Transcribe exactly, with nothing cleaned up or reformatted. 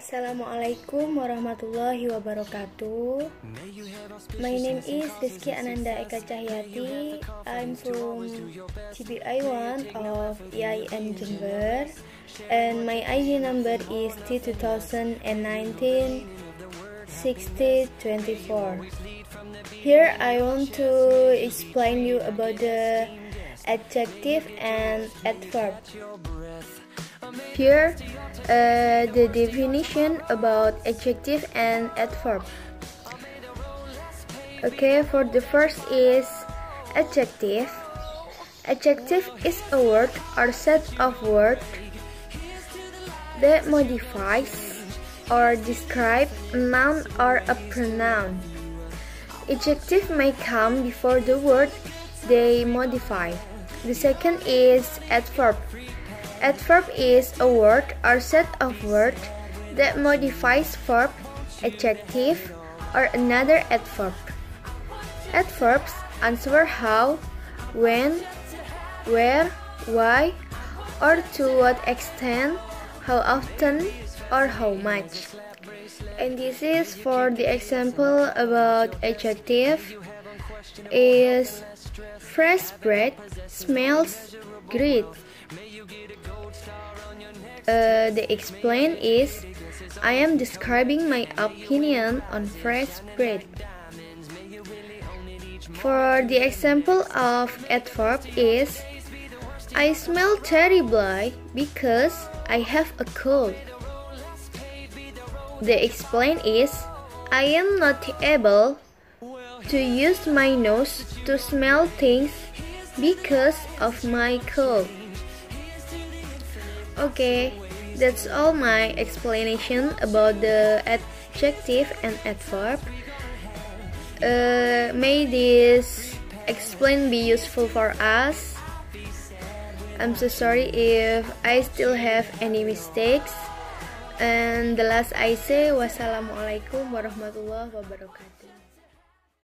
Assalamualaikum warahmatullahi wabarakatuh. My name is Rizky Ananda Cahyati. I'm from T B I one of E I N Jember, and my I D number is T two thousand nineteen sixty twenty-four. Here I want to explain you about the adjective and adverb. Here, uh, the definition about adjective and adverb. Okay, for the first is adjective. Adjective is a word or set of words that modifies or describe a noun or a pronoun. Adjective may come before the word they modify. The second is adverb. Adverb is a word or set of words that modifies verb, adjective, or another adverb. Adverbs answer how, when, where, why, or to what extent, how often, or how much. And this is for the example about adjective is fresh bread smells great. Uh, the explain is I am describing my opinion on fresh bread. For the example of adverb is I smell terribly because I have a cold. The explain is I am not able to use my nose to smell things because of my cold. Okay, that's all my explanation about the adjective and adverb. Uh, may this explain be useful for us. I'm so sorry if I still have any mistakes. And the last I say, wassalamualaikum warahmatullahi wabarakatuh.